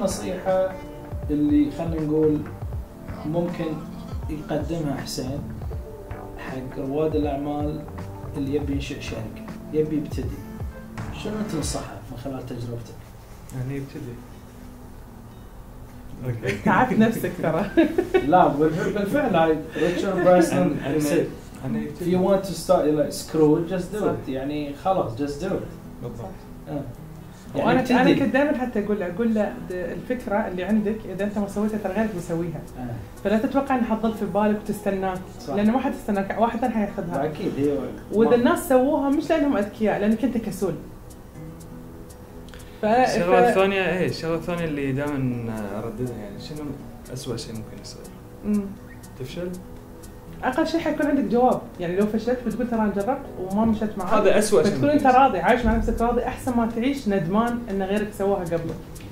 النصيحة اللي خلينا نقول ممكن يقدمها حسين حق رواد الأعمال اللي يبي ينشئ شركة، يبي يبتدي، شنو تنصحه من خلال تجربتك؟ يعني يبتدي. تعرف نفسك ترى. لا بالفعل هاي ريتشارد برانسون if you want to start like screw just do it، يعني خلاص just do it. بالضبط. يعني انا كنت دائما حتى اقول له الفكره اللي عندك اذا انت ما سويتها ترى غيرك بيسويها. فلا تتوقع انها حتضل في بالك وتستناك، لانه ما حتستناك، واحد ثاني حياخذها. اكيد هي. واذا الناس سووها مش لانهم اذكياء، لانك انت كسول. الشغله الثانيه الشغله الثانيه اللي دائما ارددها، يعني شنو اسوء شيء ممكن يصير؟ تفشل؟ اقل شيء حيكون عندك جواب، يعني لو فشلت بتقول ترى انا جربت وما مشت معك. هذا اسوء شيء. بتكون انت راضي عايش مع نفسك راضي، احسن ما تعيش ندمان ان غيرك سواها قبلك.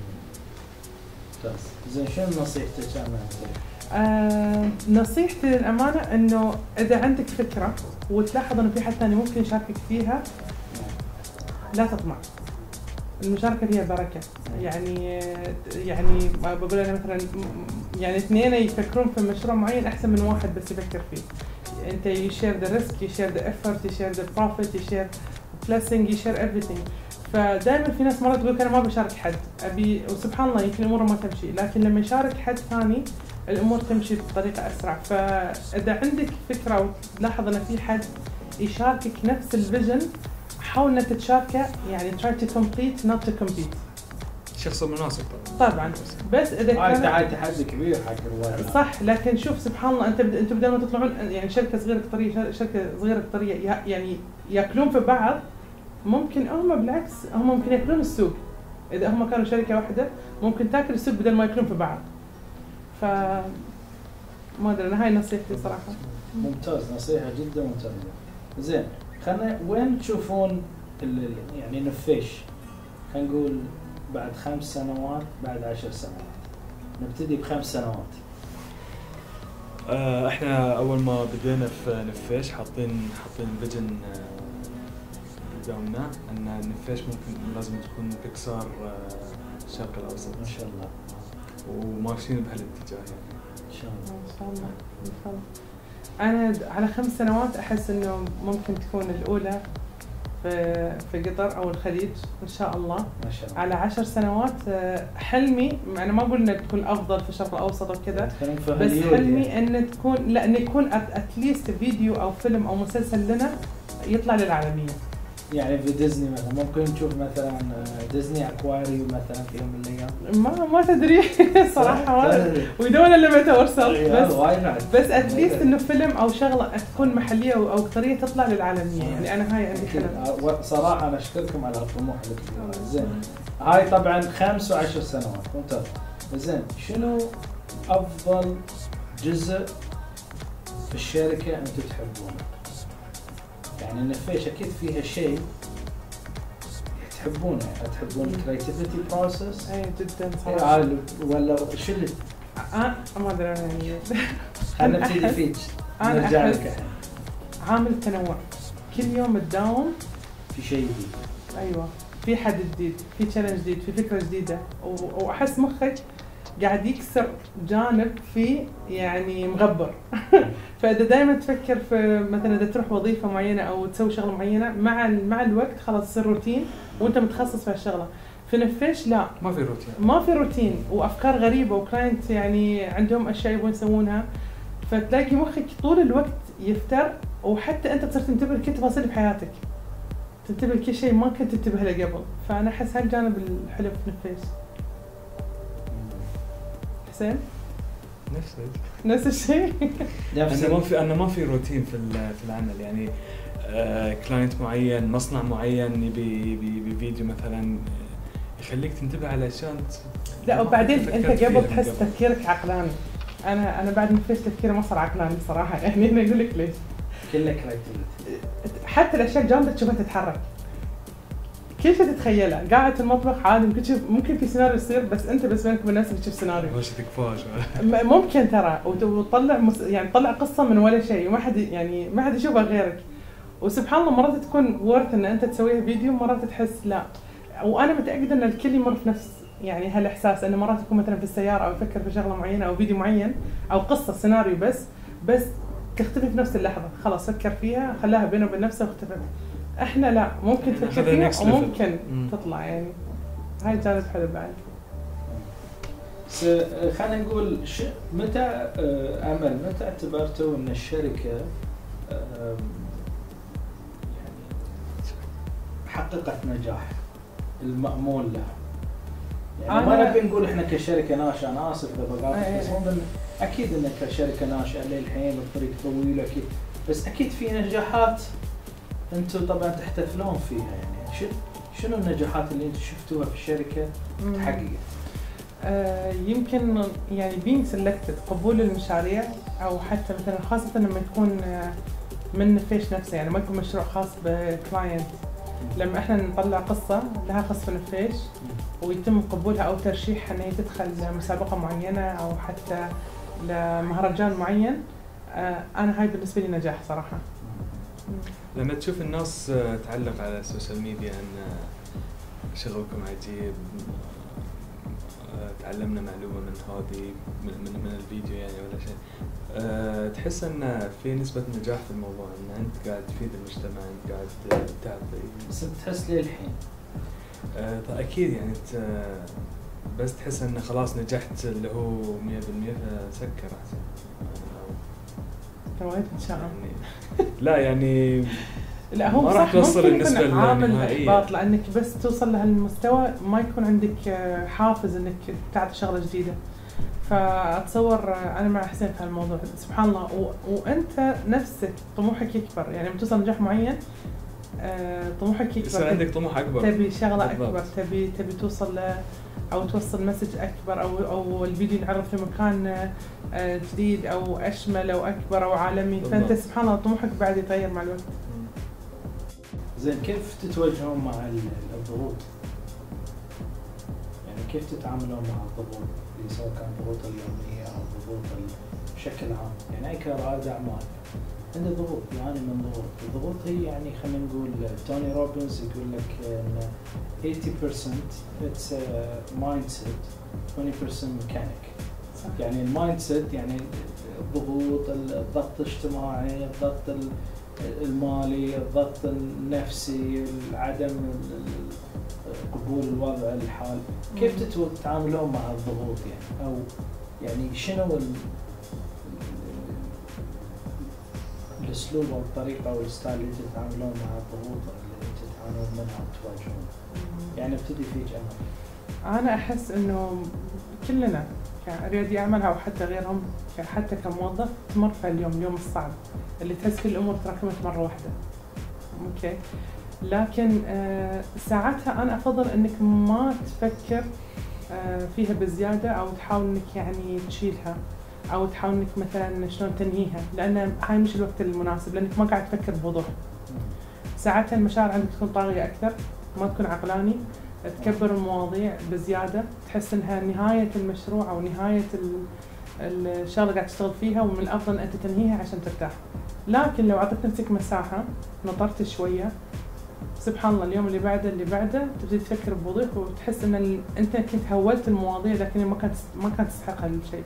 زين شنو نصيحتك انا؟ نصيحتي للامانه انه اذا عندك فكره وتلاحظ انه في حد ثاني ممكن يشاركك فيها لا تطمع. المشاركه فيها بركه. يعني بقول انا مثلا يعني اثنين يفكرون في مشروع معين احسن من واحد بس يفكر فيه. انت you share the risk, you share the effort, you share the profit, you share blessing, you share everything. فدائما في ناس مرات تقول انا ما بشارك حد ابي، وسبحان الله يمكن الامور ما تمشي، لكن لما يشارك حد ثاني الامور تمشي بطريقه اسرع. فاذا عندك فكره وتلاحظ ان في حد يشاركك نفس الفيجن، حاول انك تشاركه، يعني try to complete not to compete. شخص مناسب طبعا، بس اذا كان هاي تحدي كبير حق الرواد. صح، لكن شوف سبحان الله انتم بدل ما تطلعون يعني شركه صغيره قطريه شركه صغيره قطريه يعني ياكلون في بعض، ممكن هم بالعكس هم ممكن ياكلون السوق. اذا هم كانوا شركه واحده ممكن تاكل السوق بدل ما ياكلون في بعض. ف ما ادري، انا هاي نصيحتي صراحه. ممتاز، نصيحه جدا ممتازه. زين خلينا وين تشوفون يعني نفيش، خلينا نقول بعد 5 سنوات، بعد 10 سنوات؟ نبتدي ب5 سنوات. احنا اول ما بدينا في نفيش حاطين فيجن قدامنا ان نفيش ممكن لازم تكون تكسر الشرق الاوسط ما شاء الله، وماشيين بهالاتجاه يعني. ان شاء الله ان شاء الله ان شاء الله. انا على 5 سنوات احس انه ممكن تكون الاولى في قطر او الخليج ان شاء الله. ما شاء الله. على 10 سنوات حلمي، انا ما اقول انك تكون افضل في الشرق الاوسط وكذا، بس حلمي ان تكون ان يكون اتليست فيديو او فيلم او مسلسل لنا يطلع للعالميه. يعني في ديزني مثلا ممكن نشوف مثلا ديزني اكواري مثلا في يوم من الايام. ما تدري صراحه ويدون الا متى وصل، بس اتليست انه فيلم او شغله تكون محليه او قطريه تطلع للعالميه. يعني انا هاي عندي حلم صراحه. انا اشكركم على الطموح الكبير. زين هاي طبعا 5 و10 سنوات ممتاز. زين شنو افضل جزء في الشركه انتم تحبونه؟ يعني نفيش اكيد فيها شيء تحبونه، تحبون الكرياتيفيتي بروسس. اي جدا صراحه. ولا شو اللي ما ادري يعني. خلينا نبتدي فيك، نرجع لك الحين. عامل التنوع، كل يوم تداوم في شيء جديد. ايوه، في حد جديد، في تشالنج جديد، في فكره جديده، واحس مخك قاعد يكسر جانب فيه يعني مغبر. فاذا دائما تفكر في مثلا اذا تروح وظيفه معينه او تسوي شغله معينه، مع الوقت خلاص تصير روتين وانت متخصص في هالشغله. في نفيش لا، ما في روتين وافكار غريبه وكلاينت يعني عندهم اشياء يبغون يسوونها، فتلاقي مخك طول الوقت يفتر، وحتى انت تصير تنتبه لكل تفاصيل بحياتك، تنتبه لكل شيء ما كنت تنتبه له قبل. فانا احس هالجانب الحلو في نفيش. حسين نفس الشيء. انا ما في روتين في العمل، يعني كلاينت معين، مصنع معين يبي فيديو مثلا يخليك تنتبه على اشياء. لا وبعدين انت قبل تحس تفكيرك عقلاني. انا بعد ما فيش تفكيري ما صار عقلاني صراحه. يعني انا اقول لك ليش، كله كرياتيفيتي. حتى الاشياء الجامده تشوفها تتحرك، كل شيء تتخيله قاعد في المطبخ عادي. ممكن في سيناريو يصير بس انت بس بينك وبين نفسك تشوف سيناريو. وش تكفاش ممكن ترى وتطلع يعني تطلع قصه من ولا شيء، وما حد يعني ما حد يشوفها غيرك. وسبحان الله مرات تكون وورث ان انت تسويها فيديو، مرات تحس لا. وانا متاكده ان الكل يمر في يعني هالاحساس انه مرات يكون مثلا في السياره او يفكر في شغله معينه او فيديو معين او قصه سيناريو بس تختفي في نفس اللحظه، خلاص فكر فيها خلاها بينه وبين نفسه واختفت. احنا لا، ممكن تفكر فيها وممكن تطلع، يعني هاي جانب حلو بعد. خلينا نقول متى امل متى اعتبرتوا ان الشركه يعني حققت نجاح المأمول لها؟ يعني ما نبي نقول احنا كشركه ناشئه، انا اسف اذا بقاطعك، بس اكيد ان كشركه ناشئه للحين الطريق طويل اكيد، بس اكيد في نجاحات انتم طبعا تحتفلون فيها. يعني شنو النجاحات اللي انتم شفتوها في الشركه تحققت؟ يمكن يعني being selected، قبول المشاريع، او حتى مثلا خاصه لما يكون من نفيش نفسه، يعني ما يكون مشروع خاص بكلاينت. لما احنا نطلع قصه لها خاص في نفيش ويتم قبولها او ترشيحها ان هي تدخل مسابقه معينه او حتى لمهرجان معين، انا هاي بالنسبه لي نجاح صراحه. لما تشوف الناس تعلق على السوشيال ميديا ان شغلكم عجيب، تعلمنا معلومه من هذه من الفيديو يعني ولا شيء، تحس ان في نسبه نجاح في الموضوع، ان انت قاعد تفيد المجتمع، انت قاعد تعطي. بس تحس ليه الحين؟ اكيد يعني انت بس تحس ان خلاص نجحت اللي هو 100% فسكر احسن. وايد ان شاء الله. لا يعني لا هو ما راح توصل النسبه النهائيه، عامل لانك بس توصل لهالمستوى ما يكون عندك حافز انك تعطي شغله جديده. فاتصور انا مع حسين في هالموضوع، سبحان الله، وانت نفسك طموحك يكبر، يعني لما توصل نجاح معين طموحك يكبر، يصير عندك طموح اكبر، تبي شغله اكبر، تبي توصل او توصل مسج اكبر، او الفيديو ينعرض في مكان جديد او اشمل او اكبر او عالمي. فانت سبحان الله طموحك بعد يتغير مع الوقت. زين، كيف تتواجهون مع الضغوط؟ يعني كيف تتعاملون مع الضغوط اللي سواء كان ضغوط اليوميه او ضغوط بشكل عام؟ يعني اي كرائد اعمال عنده ضغوط، يعاني من ضغوط. الضغوط هي يعني خلينا نقول توني روبنز يقول لك ان 80% it's mindset 20% mechanic. يعني المايند سيت يعني الضغوط، الضغط الاجتماعي، الضغط المالي، الضغط النفسي، عدم قبول الوضع الحال. كيف تتعاملون مع الضغوط يعني؟ او يعني شنو الاسلوب او الطريقه او الستايل اللي تتعاملون مع الضغوط اللي تتعاملون منها وتواجهون؟ يعني ابتدي فيك أمل. انا احس انه كلنا كريادي اعمال او حتى غيرهم، حتى كموظف تمر في اليوم الصعب اللي تحس كل الامور تراكمت مره واحده. اوكي، لكن ساعتها انا افضل انك ما تفكر فيها بزياده، او تحاول انك يعني تشيلها، او تحاول انك مثلا شلون تنهيها، لان هاي مش الوقت المناسب، لانك ما قاعد تفكر بوضوح. ساعتها المشاعر عندك تكون طاغيه اكثر، ما تكون عقلاني، تكبر المواضيع بزياده، تحس انها نهايه المشروع او نهايه الشغله اللي قاعد تشتغل فيها، ومن الافضل انت تنهيها عشان ترتاح. لكن لو اعطيت نفسك مساحه، نطرت شويه، سبحان الله اليوم اللي بعده تبتدي تفكر بوضوح، وتحس ان انت كنت هولت المواضيع لكن ما كانت تستحق هالشيء،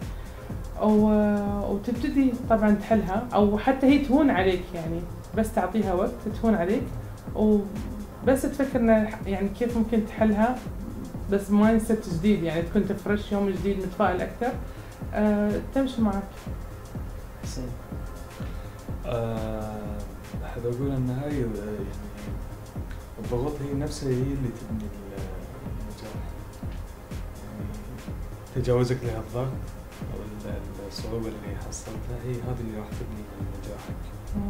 وتبتدي طبعا تحلها، او حتى هي تهون عليك، يعني بس تعطيها وقت تهون عليك، وبس تفكر يعني كيف ممكن تحلها، بس مايند سيت جديد، يعني تكون تفرش يوم جديد متفائل اكثر، تمشي معك. أحب أقول أن هاي يعني الضغوط هي نفسها هي اللي تبني النجاح. يعني تجاوزك لهالضغط أو الصعوبة اللي حصلتها هي هذه اللي راح تبني نجاحك.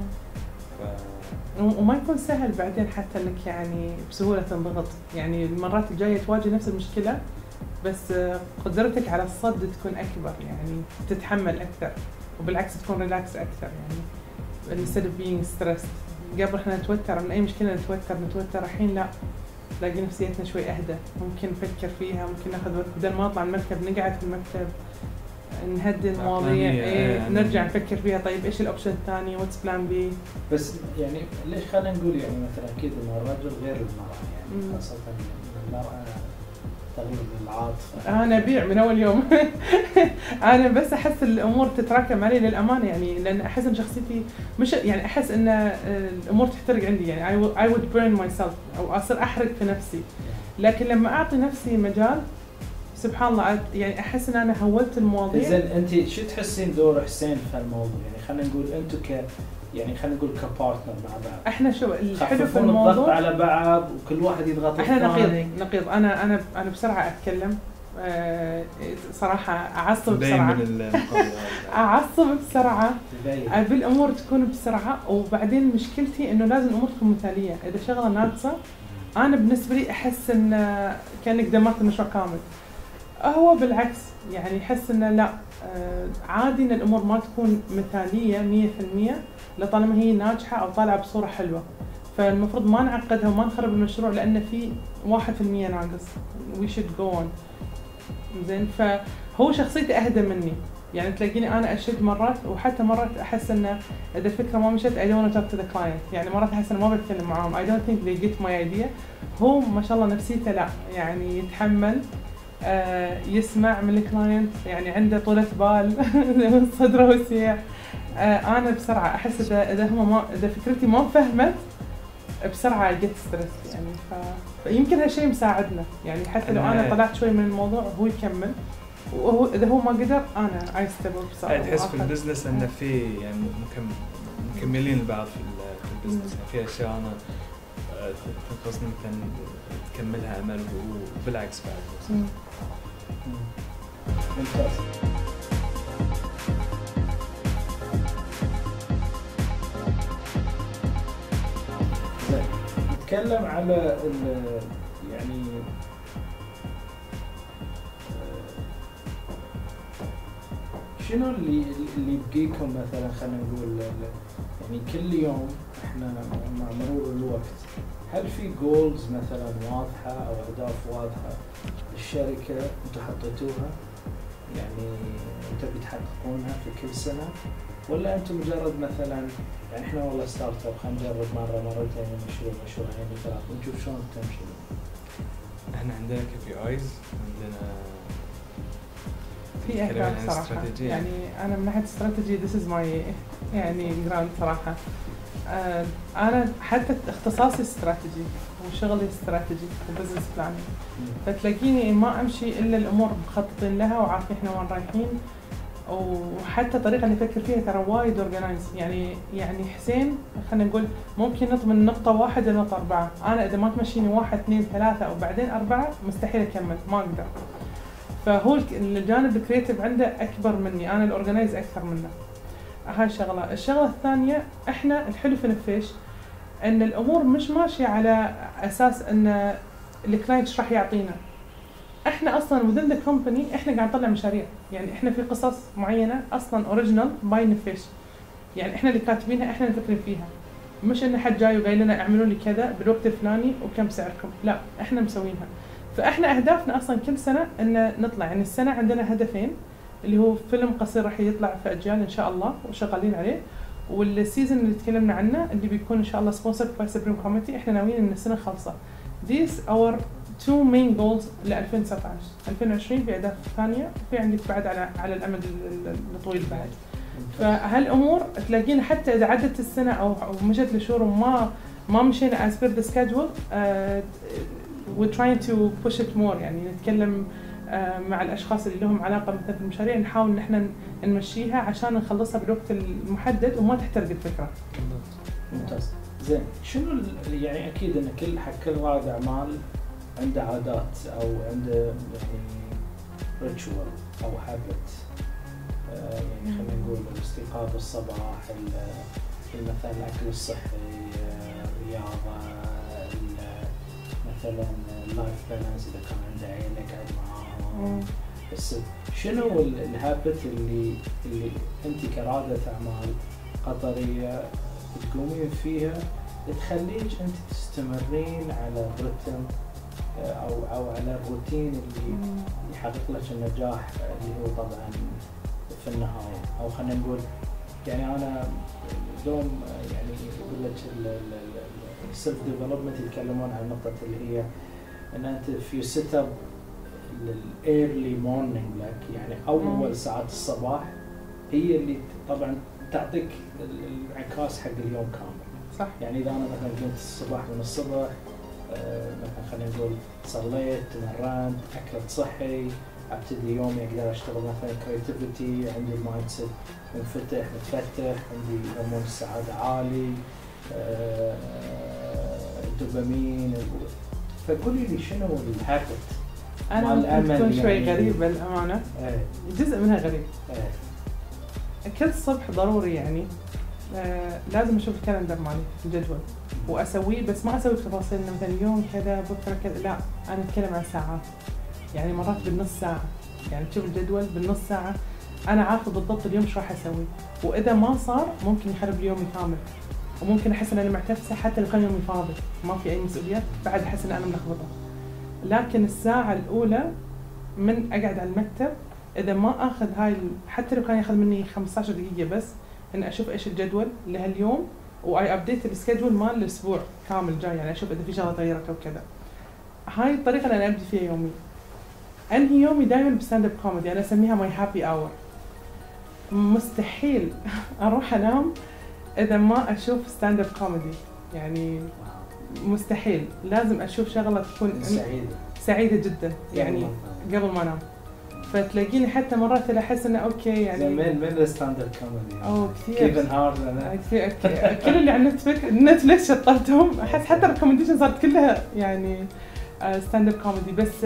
وما يكون سهل بعدين حتى انك يعني بسهولة تنضغط، يعني المرات الجاية تواجه نفس المشكلة، بس قدرتك على الصد تكون أكبر، يعني تتحمل أكثر، وبالعكس تكون ريلاكس أكثر، يعني instead of being stressed. قبل احنا نتوتر من أي مشكلة، نتوتر، الحين لا، تلاقي نفسيتنا شوي أهدى، ممكن نفكر فيها، ممكن ناخذ وقت، بدل ما نطلع المكتب نقعد في المكتب نهدي المواضيع، نرجع نفكر فيها، طيب ايش الاوبشن الثاني، واتس بلان بي. بس يعني ليش خلينا نقول يعني مثلا اكيد ان الرجل غير المرأة، يعني خاصة ان المرأة تغيير العاطفه؟ انا ابيع من اول يوم. انا بس احس الامور تتراكم علي للامانه، يعني لان احس ان شخصيتي مش يعني احس ان الامور تحترق عندي، يعني I would burn myself او اصير احرق في نفسي. لكن لما اعطي نفسي مجال سبحان الله يعني احس ان انا هولت المواضيع. زين انت شو تحسين دور حسين في هالموضوع؟ يعني خلينا نقول انتم يعني خلينا نقول كبارتنر مع بعض. احنا شو الحلو في الموضوع؟ الضغط على بعض وكل واحد يضغط احنا نقيض. انا بسرعه اتكلم، صراحه اعصب بسرعه. اعصب بسرعه، ابي الامور تكون بسرعه. وبعدين مشكلتي انه لازم الامور تكون مثاليه. اذا شغله ناقصه انا بالنسبه لي احس ان كانك دمرت المشروع كامل. هو بالعكس، يعني يحس انه لا، عادي ان الامور ما تكون مثاليه 100% لطالما هي ناجحه او طالعه بصوره حلوه. فالمفروض ما نعقدها وما نخرب المشروع لان في 1% ناقص. we should go on. زين، فهو شخصيتي اهدى مني، يعني تلاقيني انا اشد مرات، وحتى مرات احس انه اذا الفكره ما مشت I don't want to talk to the client. يعني مرات احس انه ما بتكلم معاهم. I don't think they get my idea. هو ما شاء الله نفسيته لا، يعني يتحمل، يسمع من الكلاينت، يعني عنده طولة بال. صدره وسيع. انا بسرعه احس اذا فكرتي ما فهمت بسرعه جت ستريس يعني. فيمكن هالشيء مساعدنا، يعني حتى لو انا طلعت شوي من الموضوع هو يكمل، وهو اذا هو ما قدر انا اي ستيب بسرعه. تحس في البزنس انه في يعني مكملين البعض في البزنس، يعني في اشياء انا تنقصني ممكن تكملها امل، وبالعكس بعد. ممتاز. زين، نتكلم على يعني شنو اللي يبقيكم مثلا، خلينا نقول يعني كل يوم احنا مع مرور الوقت هل في جولز مثلا واضحه او اهداف واضحه للشركه انتم حطيتوها يعني تبي تحققونها في كل سنه، ولا انتم مجرد مثلا يعني احنا والله ستارت اب خلينا نجرب مره مرتين مشروعين ثلاثه ونشوف شلون تمشي؟ احنا عندنا KPIs، عندنا في اهداف صراحه. يعني انا من ناحيه استراتيجي this is my يعني جراند صراحه. انا حتى اختصاصي استراتيجي وشغلي استراتيجي وبزنس بلانينج، فتلاقيني ما امشي الا الامور مخططين لها وعارفين احنا وين رايحين. وحتى الطريقه اللي افكر فيها ترى وايد اورجنايز. يعني حسين خلينا نقول ممكن نط من نقطه 1 لنقطه 4. انا اذا ما تمشيني 1 2 3 وبعدين 4 مستحيل اكمل، ما اقدر. فهو الجانب الكرياتيف عنده اكبر مني، انا الاورجنايز اكثر منه. هاي شغله. الشغله الثانيه، احنا الحلو في نفيش ان الامور مش ماشيه على اساس ان الكلاينت ايش راح يعطينا. احنا اصلا within the company احنا قاعد نطلع مشاريع، يعني احنا في قصص معينه اصلا اوريجينال باي نفيش، يعني احنا اللي كاتبينها، احنا اللي نفكر فيها، مش ان حد جاي وقايل لنا اعملوا لي كذا بالوقت الفلاني وكم سعركم، لا احنا مسوينها. فاحنا اهدافنا اصلا كل سنه ان نطلع، يعني السنه عندنا هدفين، اللي هو فيلم قصير راح يطلع في اجيال ان شاء الله وشغالين عليه، والسيزون اللي تكلمنا عنه اللي بيكون ان شاء الله سبونسرد باي سبريم كوميتي. احنا ناويين ان السنه خالصه. These our two main goals ل 2019. 2020 في اهداف ثانيه، وفي عندك بعد على الامد الطويل بعد. فهالامور تلاقينا حتى اذا عدت السنه او مشت لشهور وما مشينا as per the schedule, we're trying to push it more. يعني نتكلم مع الاشخاص اللي لهم علاقه مثل المشاريع، نحاول ان احنا نمشيها عشان نخلصها بالوقت المحدد وما تحترق الفكره. ممتاز. زين، شنو يعني اكيد ان كل رائد اعمال عنده عادات او عنده يعني ريتشوال او هابت، يعني خلينا نقول الاستيقاظ الصباح، مثلا الاكل الصحي، الرياضه، مثلا اللايف بالانس اذا كان عنده عيله قاعد معاهم. بس شنو الهابت اللي انت كرائده اعمال قطريه تقومين فيها تخليك انت تستمرين على الرتم او على الروتين اللي يحقق لك النجاح اللي هو طبعا في النهايه؟ او خلينا نقول يعني انا دوم يعني يقول لك السيلف ديفلوبمنت يتكلمون عن النقطه اللي هي ان انت في سيت اب للايرلي مورنينج لك، يعني اول ساعات الصباح هي اللي طبعا تعطيك الانعكاس حق اليوم كامل. صح. يعني اذا انا مثلا قمت الصباح من الصبح مثلا خلينا نقول صليت، تمرنت، اكلت صحي، ابتدي يومي اقدر اشتغل مثلا كريتيفيتي، عندي المايند سيت منفتح متفتح، عندي هرمون السعاده عالي، الدوبامين. فقولي لي شنو الهابت؟ انا ممكن تكون شوي غريبه الامانه. جزء منها غريب. كل الصبح ضروري يعني لازم اشوف الكالندر مالي الجدول واسويه، بس ما اسوي تفاصيل انه مثلا اليوم كذا بكره كذا، لا انا اتكلم عن ساعات، يعني مرات بالنص ساعه، يعني تشوف الجدول بالنص ساعه انا عارفه بالضبط اليوم ايش راح اسوي، واذا ما صار ممكن يخرب يومي كامل، وممكن احس ان انا معتفسه حتى لو كان يومي فاضي ما في اي مسؤوليات، بعد احس ان انا ملخبطه. لكن الساعه الاولى من اقعد على المكتب اذا ما اخذ هاي حتى لو كان ياخذ مني 15 دقيقه بس ان اشوف ايش الجدول لهاليوم، واي ابديت السكيدول مال الاسبوع كامل جاي، يعني اشوف اذا في شغله تغيرت او كذا. هاي الطريقه اللي انا ابدي فيها يومي. انهي يومي دائما بستاند اب كوميدي، انا اسميها ماي هابي اور. مستحيل اروح انام اذا ما اشوف ستاند اب كوميدي، يعني مستحيل، لازم اشوف شغله تكون سعيده جدا يعني قبل ما انام. فتلاقيني حتى مرات احس انه اوكي يعني من الستاند اب كوميدي كثير كيفن هارد انا كل اللي على نتفلكس شطرتهم، احس حتى الريكومنديشن صارت كلها يعني ستاند اب كوميدي. بس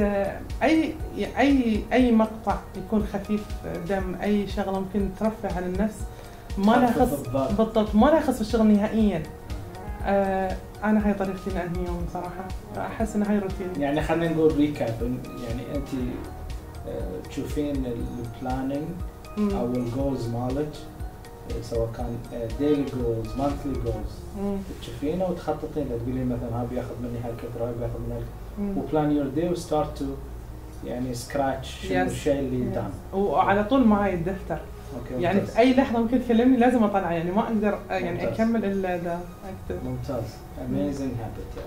اي مقطع يكون خفيف دم، اي شغله ممكن ترفع عن النفس ما لها خص بالضبط، ما لها خص بالشغل نهائيا. انا هاي طريقتي لانهي يومي صراحه، احس ان هاي روتيني. يعني خلينا نقول ريكاب، يعني انت تشوفين البلاننج او الجولز مالك سواء كان ديلي جولز مانثلي جولز تشوفينه وتخططين، تقولين مثلا هذا بياخذ مني هالكثر، هذا بياخذ مني هالكثر، وبلان يور داي وستارت تو يعني سكراتش شنو الشيء اللي دام. وعلى طول معي الدفتر، يعني في اي لحظه ممكن تكلمني لازم اطلع، يعني ما اقدر يعني ممتاز. اكمل الا اذا اكتب. ممتاز. اميزنج هابت.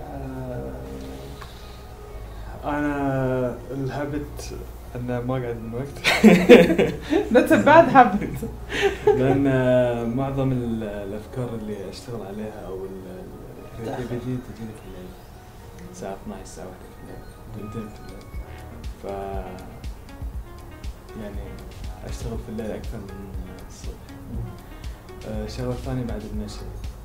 انا الهابت أنا ما قاعد من وقت. That's a bad habit. لأن معظم الأفكار اللي أشتغل عليها أو الكرياتيفيتي تجيني في الليل الساعة 12 الساعة 1 في الليل تنتهي في الليل، ف يعني أشتغل في الليل أكثر من الصبح. الشغلة الثانية بعد المشي،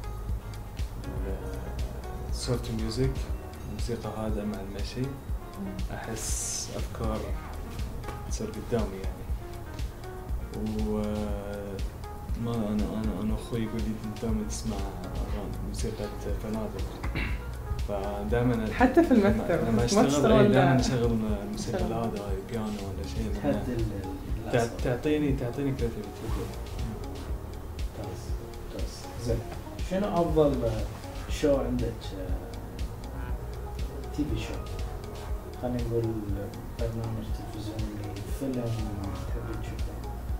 صوت الميوزك، موسيقى هادئة مع المشي، أحس أفكار تصير قدامي يعني. وما أنا أخوي يقول لي دائما تسمع موسيقى فنادق، فدائما حتى في المكتب لما أشتغل دائما أشغل موسيقى هذا بيانو ولا شيء تعطيني كرياتيفيتي. زين، شنو أفضل شو عندك؟ تي في شو، خلينا نقول برنامج تلفزيوني، فيلم تحب تشوفه؟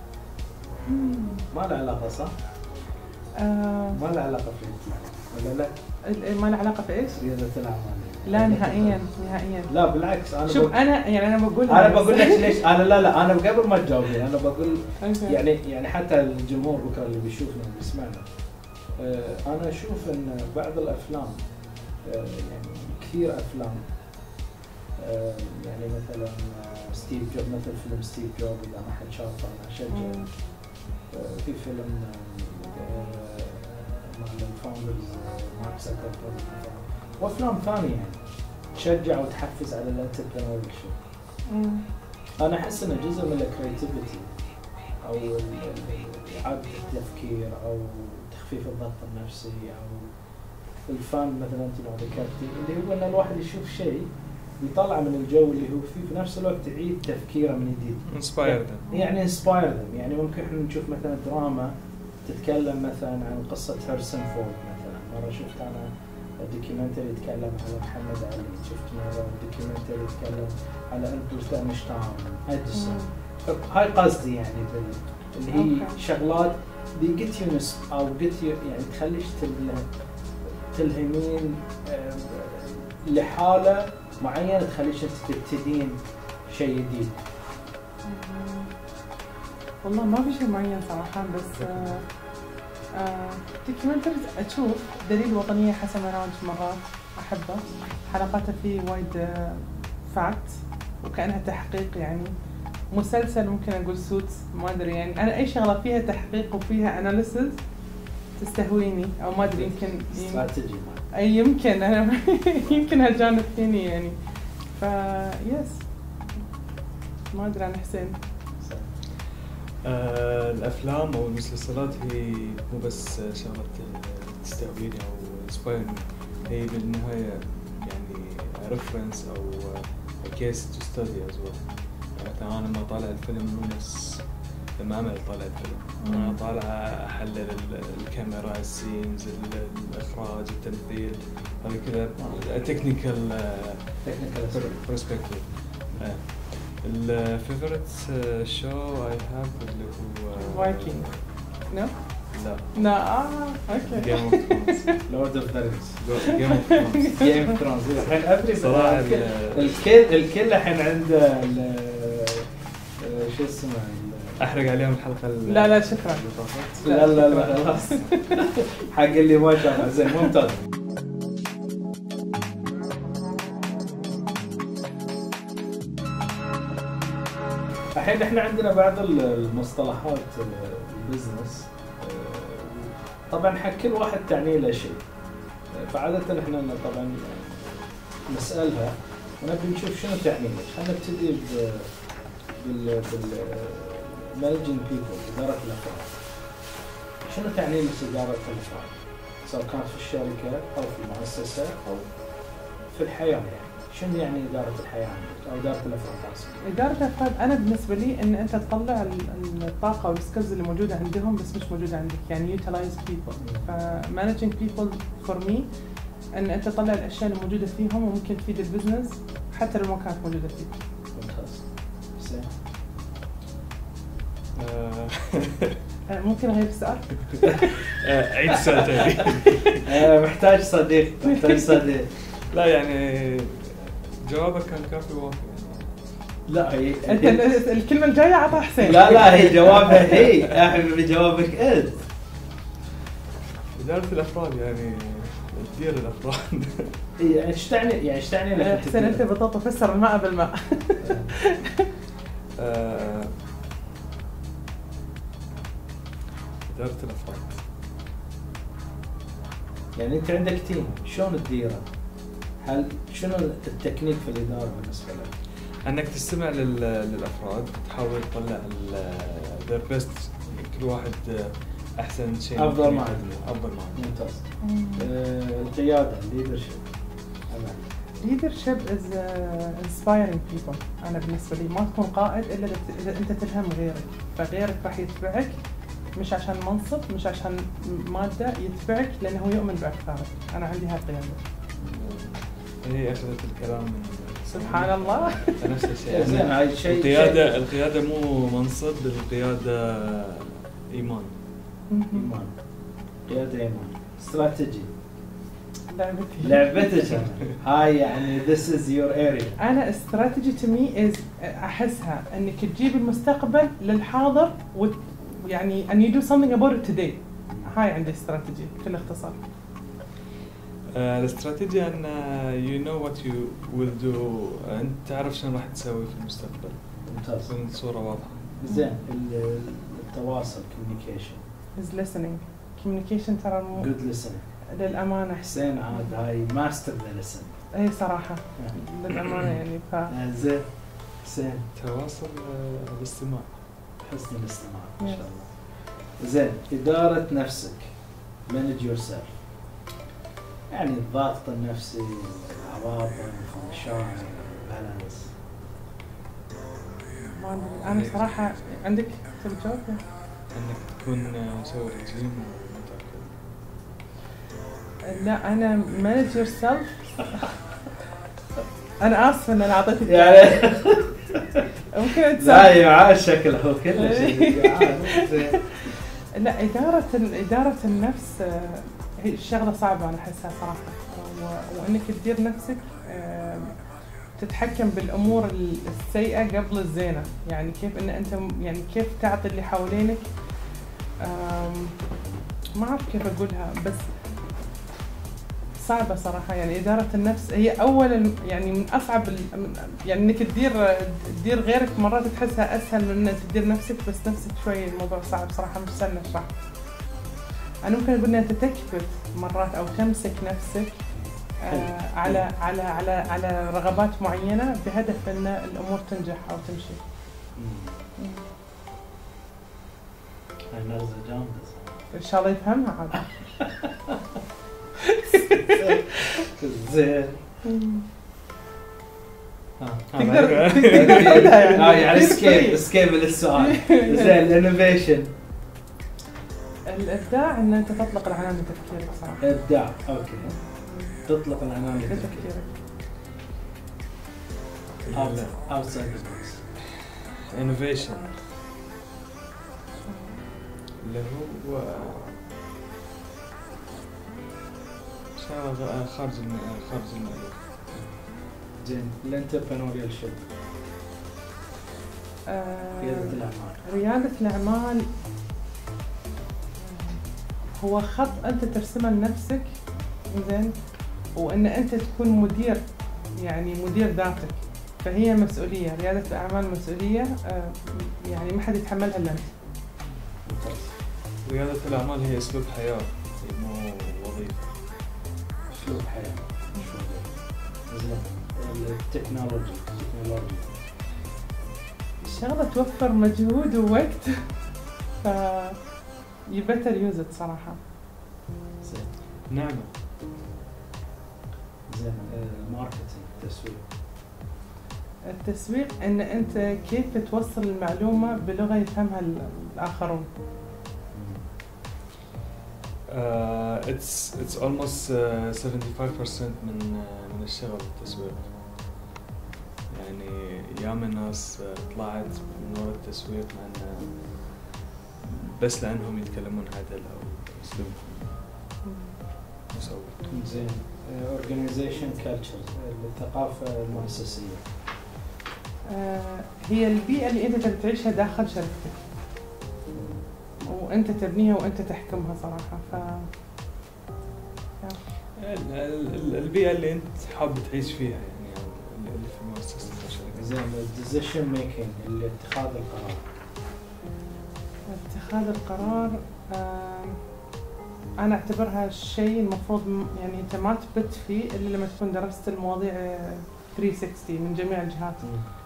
ما له علاقة صح؟ ما له علاقة في ولا لا؟ ما له علاقة في ايش؟ رياضة الأعمال. لا نهائيا. لا بالعكس، أنا شوف أنا بقول لك ليش أنا أنا قبل ما تجاوبين أنا بقول يعني حتى الجمهور بكرة اللي بيشوفنا وبيسمعنا، أنا أشوف إن بعض الأفلام يعني كثير أفلام يعني مثلا ستيف جوب، مثل فيلم ستيف جوب إذا ما حد شافه أنا أشجع. في فيلم مال الفاوندرز مارك زكربرج وأفلام ثانية يعني تشجع وتحفز على الانتربرينوريال شيب. أنا أحس إنه جزء من الكرياتيفيتي أو إعادة التفكير أو تخفيف الضغط النفسي أو الفن مثلا أنت ما ذكرتي، اللي هو إن الواحد يشوف شيء يطلع من الجو اللي هو فيه، في نفس الوقت يعيد تفكيره من جديد. يعني inspire them. يعني ممكن احنا نشوف مثلا دراما تتكلم مثلا عن قصة هاريسون فورد مثلا. مرة شفت أنا دوكيومنتري يتكلم على محمد علي، شفت مرة دوكيومنتري يتكلم على ألبرت أينشتاين، أديسون. هاي قصدي يعني اللي هي شغلات دي get you أو get you يعني تخليش تلهمين لحالة معينة، تخليش انت تبتدين شيء جديد؟ والله ما في شيء معين صراحة، بس دوكيومنتريز أشوف دليل وطنية حسن مناج مرات أحبه، حلقاته فيه وايد فاكت وكأنها تحقيق يعني. مسلسل ممكن أقول سوتس، ما أدري يعني، أنا أي شغلة فيها تحقيق وفيها أناليسز تستهويني، أو ما أدري يمكن استراتيجي أي يمكن أنا يمكن هالجانب فيني يعني. يس ما أدري عن حسين. الافلام او المسلسلات هي مو بس شغله تستهويني او انسبايرني، هي بالنهايه يعني ريفرنس او كيس تو ستدي از ويل. مثلا انا لما طالع الفيلم مو نفس لما امل طالع الفيلم، انا طالع احلل الكاميرا، السينز، الاخراج، التمثيل، هذا كذا تكنيكال برسبكتيف. الفيفورت شو اي هاف اللي هو فايكنج. نو؟ لا اوكي. جيم اوف ثرونز. لورد اوف ذا رينجز. جيم اوف ثرونز. جيم اوف ثرونز الحين ادري صراحه الكل الحين عنده شو اسمه احرق عليهم الحلقه لا شكرا. لا خلاص حق اللي ما شافها. زين ممتاز. الحين احنا عندنا بعض المصطلحات البزنس، طبعا حق كل واحد تعني له شيء، فعادة احنا طبعا نسألها ونبي نشوف شنو تعني له. خلينا نبتدي بال managing people، إدارة الأفراد. شنو تعني لك إدارة الأفراد؟ سواء كانت في الشركة أو في المؤسسة أو في الحياة يعني. شنو يعني إدارة الحياة عندك أو إدارة الأفراد أصلا؟ إدارة الأفراد أنا بالنسبة لي إن أنت تطلع الطاقة والسكيلز اللي موجودة عندهم بس مش موجودة عندك، يعني utilize people. managing people for me إن أنت تطلع الأشياء اللي موجودة فيهم وممكن تفيد البزنس حتى لو ما كانت موجودة فيك. ممتاز. حسين. ممكن أغير السؤال؟ عيد السؤال تاني. محتاج صديق. لا يعني جوابك كان كافي وافي يعني. لا هي أنت الكلمة الجاية عطاها حسين. لا هي جوابها هي. أحب بجوابك أنت. إدارة الأفراد يعني تدير الأفراد. يعني ايش تعني لك حسين أنت بطاطا فسر الماء بالماء. إدارة الأفراد يعني أنت عندك تيم، شلون تديره؟ هل شنو التكنيك في الإدارة بالنسبة لك؟ أنك تستمع للأفراد، تحاول تطلع their best، كل واحد أحسن شيء، أفضل ما عنده. ممتاز. القيادة leadership. leadership is inspiring people. أنا بالنسبة لي ما تكون قائد إلا إذا أنت تلهم غيرك، فغيرك راح يتبعك مش عشان منصب، مش عشان مادة، يتبعك لأنه يؤمن بأفكارك. أنا عندي هالقيادة. هي أخذت الكلام من سبحان الله. نفس الشيء. زين هاي شيء. القيادة مو منصب، القيادة إيمان. قيادة إيمان. استراتيجي. لعبتي. لعبتك هاي يعني this is your area. أنا استراتيجي to me is أحسها إنك تجيب المستقبل للحاضر يعني and you do something about it today. هاي عندي استراتيجي بكل اختصار. الاستراتيجية أن you know what you will do، أنت تعرف شنو راح تسوي في المستقبل. ممتاز. تكون الصورة واضحة. زين التواصل communication. is listening. communication ترى good listening. للأمانة. حسين عاد هاي master the listen. أي صراحة للأمانة يعني زين حسين. تواصل الاستماع. حسن الاستماع إن شاء الله. زين إدارة نفسك manage yourself، يعني الضغط النفسي، العواطف، المشاعر، بالانس. ما أدري. أنا صراحة عندك تبي تجاوب؟ أنك تكون مسوي رجيم لا أنا manage yourself. أنا آسفة إن أنا أعطيتك يعني ممكن أنت. لا يعاد شكله هو كله شيء. لا إدارة النفس هي شغلة صعبة أنا أحسها صراحة، وإنك تدير نفسك تتحكم بالامور السيئه قبل الزينه، يعني كيف ان انت يعني كيف تعطي اللي حوالينك، ما اعرف كيف اقولها، بس صعبه صراحه. يعني اداره النفس هي اولا يعني من اصعب يعني انك تدير غيرك مرات تحسها اسهل من انك تدير نفسك، بس نفسك شوي الموضوع صعب صراحه، مش سهل نشرح. انا ممكن اقول انها تكبت مرات او تمسك نفسك على رغبات معينه بهدف ان الامور تنجح او تمشي. هاي نغزه جامده ان شاء الله يفهمها عاد. زين. تقدر تقولها يعني اسكيب للسؤال. زين الانوفيشن. الابداع ان انت تطلق العنان لتفكيرك صراحه. ابداع اوكي. تطلق العنان لتفكيرك. outside the box. innovation اللي هو شغله خارج المألوف. زين الانتربرنوريال شيب. ريادة الأعمال. ريادة الأعمال هو خط أنت ترسمه لنفسك، زين، وإن أنت تكون مدير، يعني مدير ذاتك، فهي مسؤولية. ريادة الأعمال مسؤولية، يعني ما حد يتحملها إلا أنت. ريادة الأعمال هي أسلوب حياة مو وظيفة. أسلوب حياة. زين التكنولوجي. الشغلة توفر مجهود ووقت، ف you better use it صراحة. زين. نعم. زين الماركتينج، التسويق ان انت كيف توصل المعلومة بلغة يفهمها الآخرون. It's almost 75% من الشغل التسويق. يعني ياما الناس طلعت من وراء التسويق لأن بس لأنهم يتكلمون عدل أو أسلوبهم مسوق. زين organization culture، الثقافة المؤسسية. هي البيئة اللي أنت تبي تعيشها داخل شركتك، وأنت تبنيها وأنت تحكمها صراحة. البيئة اللي أنت حاب تعيش فيها، يعني اللي في مؤسسة الشركة. زين decision making، اللي اتخاذ القرار. اتخاذ القرار أنا أعتبرها شيء المفروض يعني أنت ما تبت فيه إلا لما تكون درست المواضيع 360 من جميع الجهات.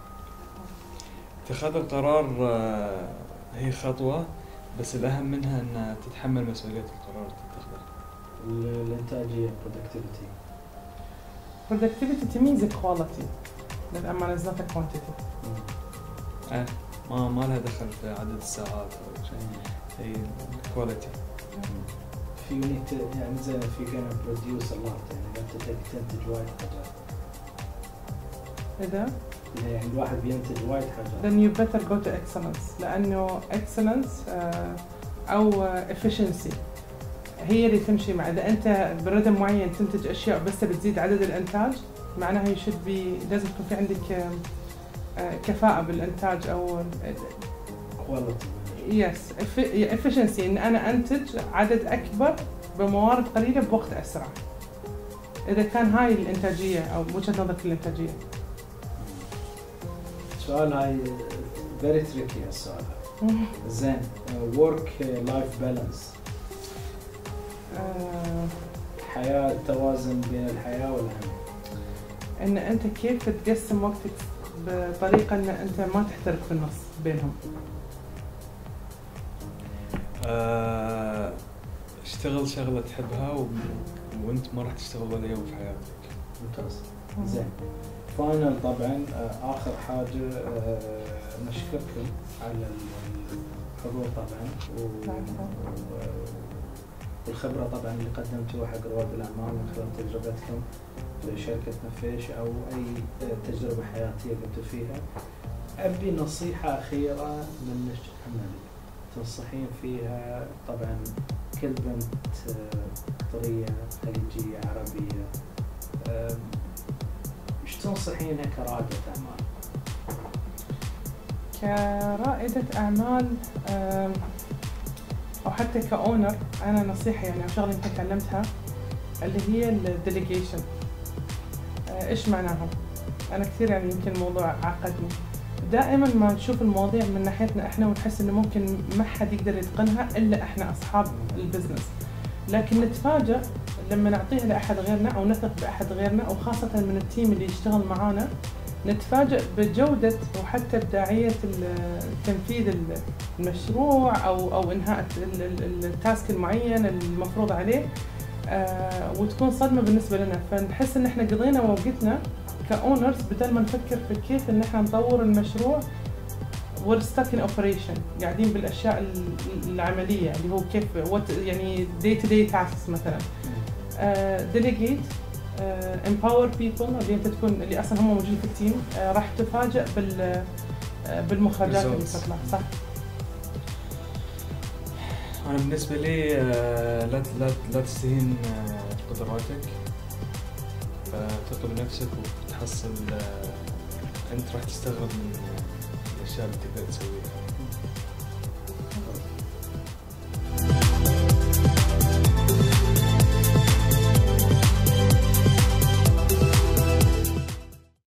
اتخاذ القرار هي خطوة، بس الأهم منها أن تتحمل مسؤولية القرار اللي تتخذه. الإنتاجية productivity to me is quality، للأمانة is not a quantity. ما لها دخل في عدد الساعات أو شيء، هي quality. يعني زين if you're gonna produce a lot، يعني أنت تنتج وايد حاجات. إذا؟ يعني الواحد بينتج وايد حاجات. Then you better go to excellence، لأنه excellence أو efficiency هي اللي تمشي مع. إذا أنت برتم معين تنتج أشياء بس بتزيد عدد الإنتاج، معناها لازم يكون في عندك كفاءة بالإنتاج أو quality. yes efficiency، إن أنا أنتج عدد أكبر بموارد قليلة بوقت أسرع. إذا كان هاي الإنتاجية أو وجهة نظرك الإنتاجية. السؤال هاي very tricky السؤال. زين work life balance، حياة توازن بين الحياة والعمل. إن أنت كيف تقسم وقتك بطريقة إن أنت ما تحترق في النص بينهم. اشتغل شغلة تحبها وانت ما راح تشتغل ولا يوم في حياتك. ممتاز. زين فاينل طبعا آخر حاجة نشكركم على الحضور طبعا والخبرة طبعا اللي قدمتوها حق رواد الأعمال من خلال تجربتكم في شركة نفيش أو أي تجربة حياتية قمتوا فيها. أبي نصيحة أخيرة منك عملي تنصحين فيها طبعا كل بنت طرية خليجية عربية، ايش تنصحين تنصحينها كرائدة أعمال؟ كرائدة أعمال أو حتى كأونر، أنا نصيحة يعني أو شغلة يمكن تعلمتها اللي هي الديليجيشن. إيش معناها؟ أنا كثير يعني يمكن الموضوع عقدني. دائما ما نشوف المواضيع من ناحيتنا إحنا ونحس إنه ممكن ما حد يقدر يتقنها إلا إحنا أصحاب البزنس، لكن نتفاجأ لما نعطيها لأحد غيرنا أو نثق بأحد غيرنا، أو خاصة من التيم اللي يشتغل معانا، نتفاجأ بجودة وحتى إبداعية تنفيذ المشروع أو إنهاء التاسك المعين المفروض عليه، وتكون صدمة بالنسبة لنا. فنحس إن إحنا قضينا وقتنا كأونرز بدل ما نفكر في كيف إن إحنا نطور المشروع. we're stuck in operation، قاعدين بالأشياء العملية اللي هو كيف يعني day to day tasks مثلا. delegate، empower people اللي انت تكون اللي اصلا هم موجودين في التيم، راح تفاجئ بالمخرجات اللي تطلع. صح. انا بالنسبه لي لا تستهين بقدراتك، ثق بنفسك وتحصل انت راح تستغرب من الاشياء اللي تقدر تسويها.